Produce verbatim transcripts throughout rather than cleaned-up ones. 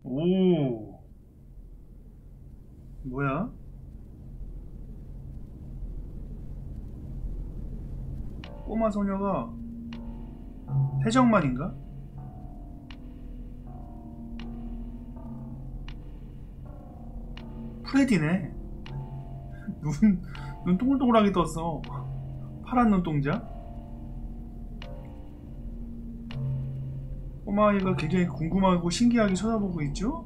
오, 뭐야? 꼬마 소녀가 태정만인가? 프레디네. 눈, 눈 동글동글하게 떴어. 파란 눈동자. 꼬마아이가 굉장히 궁금하고 신기하게 쳐다보고 있죠?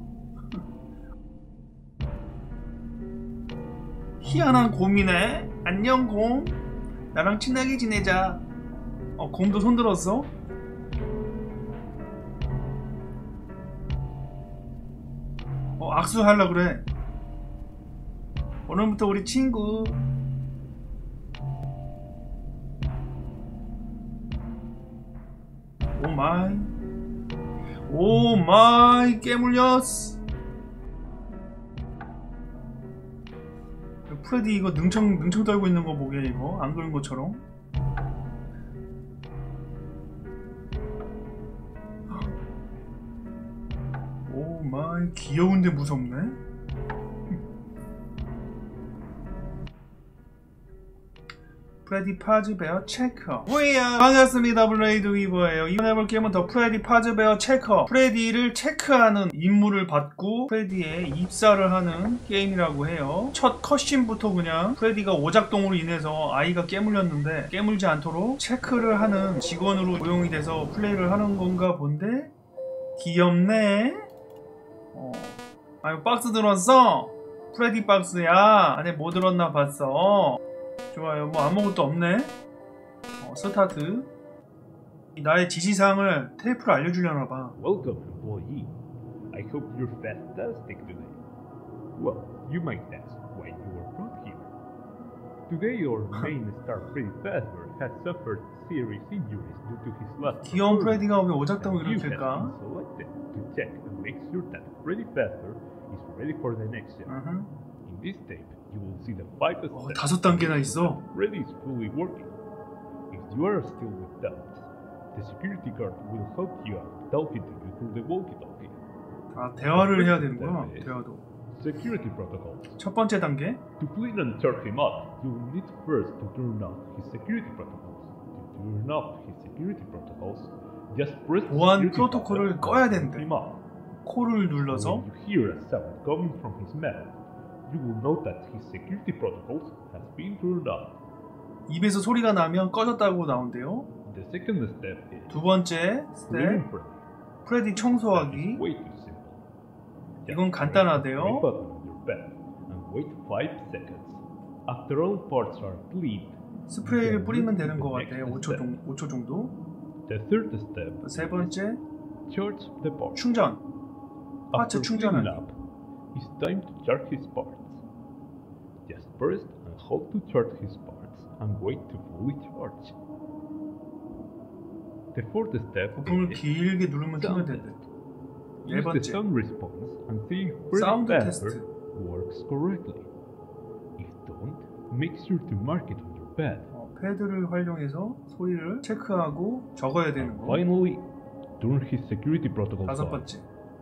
희한한 곰이네. 안녕 곰. 나랑 친하게 지내자. 어, 곰도 손들었어? 어, 악수하려 그래. 오늘부터 우리 친구. 오 마이. 오 마이 깨물렸어. 프레디 이거 능청 능청 떨고 있는 거 보게. 이거 안 그런 것처럼. 오 마이 귀여운데 무섭네. 프레디 파즈베어 체커. 뭐야, 반갑습니다. 블레이드 위버예요. 이번에 해볼 게임은 더 프레디 파즈베어 체커. 프레디를 체크하는 임무를 받고 프레디의 입사를 하는 게임이라고 해요. 첫 컷신부터 그냥 프레디가 오작동으로 인해서 아이가 깨물렸는데 깨물지 않도록 체크를 하는 직원으로 고용이 돼서 플레이를 하는 건가 본데. 귀엽네. 어. 아유, 박스 들었어? 프레디 박스야. 안에 뭐 들었나 봤어. 좋아요. 뭐 아무것도 없네. 어, 스타트. 나의 지시사항을 테이프로 알려주려나봐. Welcome, employee. I hope you're fantastic today. Well, you might ask why you were brought here. Today, your main star Freddy Fazbear has suffered serious injuries due to his last 귀여운 프레디가 왜 오작동을 and you have 일으킬까? been selected to check and make sure that Freddy Fazbear is ready for the next step. Uh-huh. In this tape, you will see the five steps. 어, 다섯 단계나 있어. Freddy is fully working. If you are still with doubts, the security guard will help you out talking to you through the walkie-talkie. 아, 대화를 해야 되는구나. 대화도. Security protocols. 첫 번째 단계. To clean and charge him up, you will need first to turn off his security protocols. To turn off his security protocols, just press the 보안 security 프로토콜을 button 꺼야 and 된대. turn him off. 코를 눌러서 When you hear a sound coming from his mouth, you will know that his security protocols has been turned off. 입에서 소리가 나면 꺼졌다고 나온대요. The second step is 두 번째 스텝. cleaning Freddy. 프레디 청소하기. Way too simple. 이건 간단하대요. Press the button on your bed and wait five seconds. After all parts are cleaned, 스프레이를 뿌리면 되는 것 같아. 오 초, 정, 오 초 정도. the third step 세 번째 charge the parts. 충전. 파츠 After 충전하기. cleaning up, it's time to charge his parts. Just press and hold to charge his parts and wait to fully charge. The fourth step 부품을 is 길게 누르면 sound 충전된대. test. 네 Use the 번째 sound response and see if Freddy 사운드 Fazbear 테스트. works correctly. If don't, make sure to mark it on your bed. 어, 패드를 활용해서 소리를 체크하고 적어야 되는 거. Finally, turn his security protocols 다섯 on. 번째.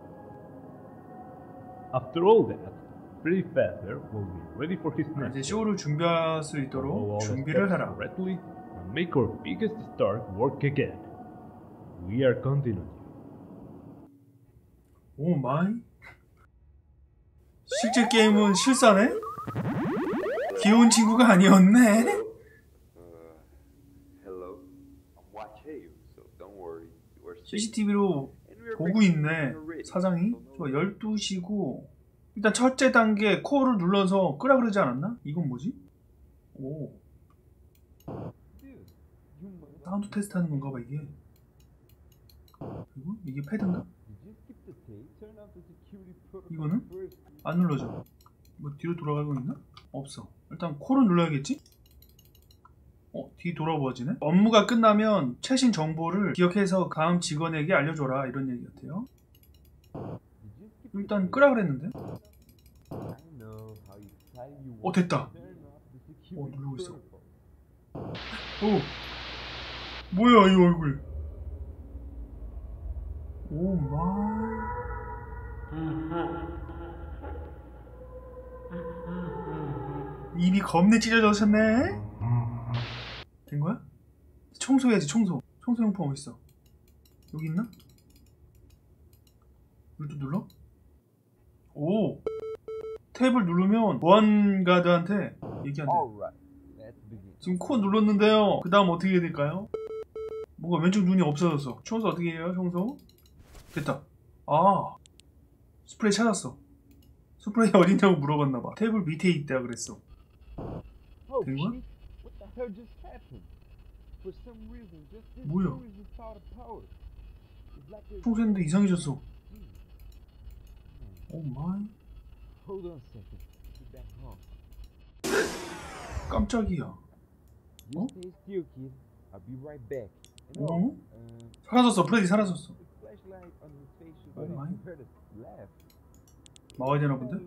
After all that, Freddy Fazbear will be ready for his 이제 next 쇼를 준비할 수 Follow 있도록 all the 준비를 steps 해라. correctly and make our biggest star work again. We are counting on you. 오 마이. 실제 게임은 실사네? 귀여운 친구가 아니었네. Hello. I'm watching you, so don't worry. You are safe. 씨씨티비로 And we are 보고 ready. 있네. We are ready. 사장이. So no 저 열두 시고 일단 첫째 단계 코어를 눌러서 끄라 그러지 않았나? 이건 뭐지? 오, 사운드 테스트 하는 건가 봐 이게. 그리고 이게 패드인가? 이거는? 안 눌러져. 뭐 뒤로 돌아가고 있나? 없어. 일단 코를 눌러야겠지? 어? 뒤 돌아보아지네? 업무가 끝나면 최신 정보를 기억해서 다음 직원에게 알려줘라 이런 얘기 같아요. 일단 끄라 그랬는데? 어 됐다. 어 누르고 있어. 오 뭐야 이 얼굴. 오 마이. 입이 겁내 찢어졌었네. 된 거야? 청소해야지. 청소. 청소용품 어딨어? 여기 있나? 이것도 눌러? 오! 탭을 누르면 보안가드한테 얘기한대. 지금 코 눌렀는데요. 그 다음 어떻게 해야 될까요? 뭔가 왼쪽 눈이 없어졌어. 청소 어떻게 해요? 청소? 됐다. 아, 스프레이 찾았어. 스프레이 어딨냐고 물어봤나봐. 탭을 밑에 있다 그랬어. 된 거야? 뭐야? 청소했는데 이상해졌어. 오 마이. 깜짝이야. 어? 어? 사라졌어. 프레디 사라졌어. 오 마이. 막아야 되나 본데?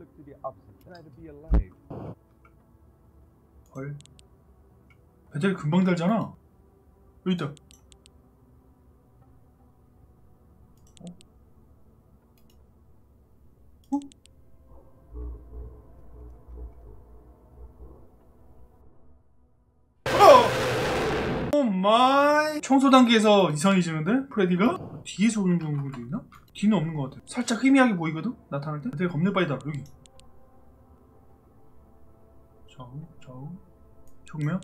헐. 배터리 금방 달잖아. 여기 있다. 어? 어? 오 마이. 청소 단계에서 이상해지는데? 프레디가? 뒤에서 오는 정도도 있나? 뒤는 없는 것 같아. 살짝 희미하게 보이거든? 나타날 때? 되게 겁내 빨리 달아. 여기. 좌우, 좌우. 정면?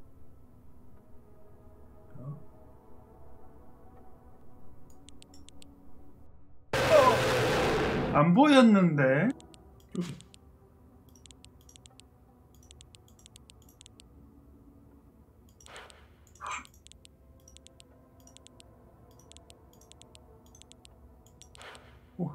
안 보였는데. 여기. 오.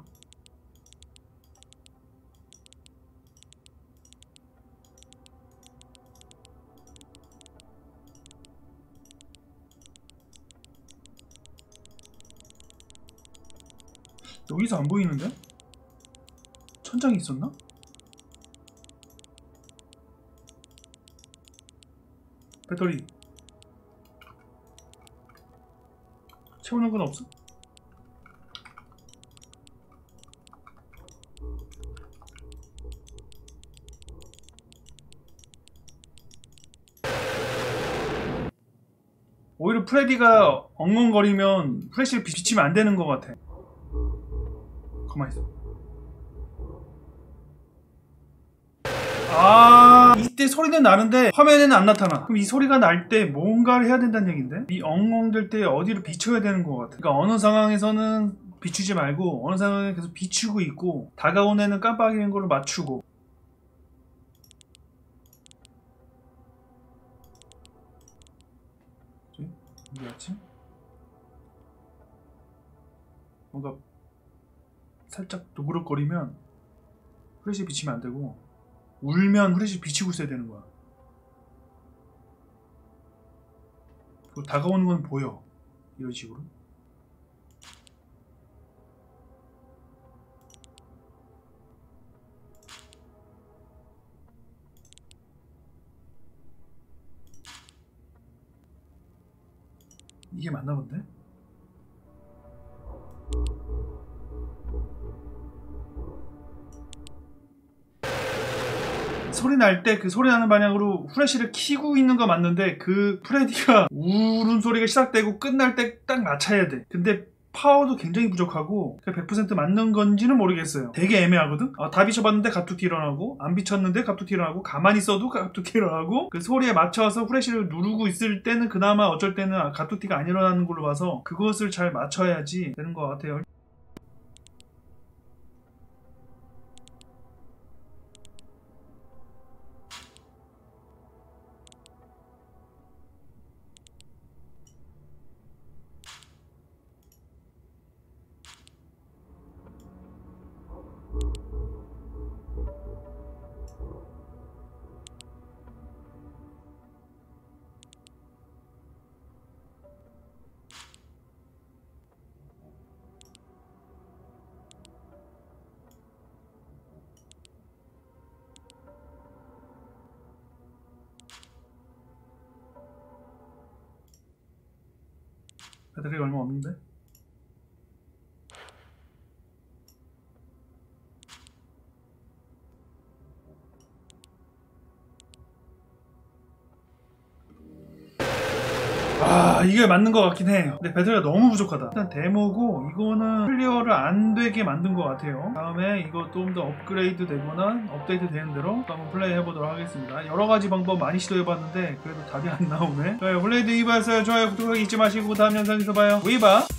여기서 안 보이는데? 천장이 있었나? 배터리 채우는 건 없어? 오히려 프레디가 엉엉거리면 플래시를 비치면 안 되는 것 같아. 가만히 있어. 아, 이때 소리는 나는데 화면에는 안 나타나. 그럼 이 소리가 날 때 뭔가를 해야 된다는 얘긴데? 이 엉엉될 때 어디로 비춰야 되는 것 같아. 그러니까 어느 상황에서는 비추지 말고 어느 상황에 계속 비추고 있고 다가온 애는 깜빡이는 걸로 맞추고. 어디 갔지? 뭔가 살짝 도그럭거리면 후레쉬 비치면 안 되고 울면 후레쉬 비치고 있어야 되는 거야. 다가오는 건 보여. 이런 식으로. 이게 맞나 본데? 소리 날 때 그 소리 나는 방향으로 후레쉬를 켜고 있는 거 맞는데 그 프레디가 울음소리가 시작되고 끝날 때 딱 맞춰야 돼. 근데 파워도 굉장히 부족하고 백 퍼센트 맞는 건지는 모르겠어요. 되게 애매하거든? 아, 다 비춰봤는데 갑툭튀 일어나고 안 비쳤는데 갑툭튀 일어나고 가만히 있어도 갑툭튀 일어나고 그 소리에 맞춰서 후레쉬를 누르고 있을 때는 그나마 어쩔 때는 갑툭튀가 안 일어나는 걸로 봐서 그것을 잘 맞춰야지 되는 것 같아요. 배터리가 얼마 없는데? 아 이게 맞는 것 같긴 해요. 근데 배터리가 너무 부족하다. 일단 데모고 이거는 클리어를 안 되게 만든 것 같아요. 다음에 이거 좀 더 업그레이드 되거나 업데이트 되는 대로 또 한번 플레이 해보도록 하겠습니다. 여러가지 방법 많이 시도해봤는데 그래도 답이 안 나오네. 좋아요, 블레이드 이브였어요. 좋아요, 구독하기 잊지 마시고 다음 영상에서 봐요. 위바.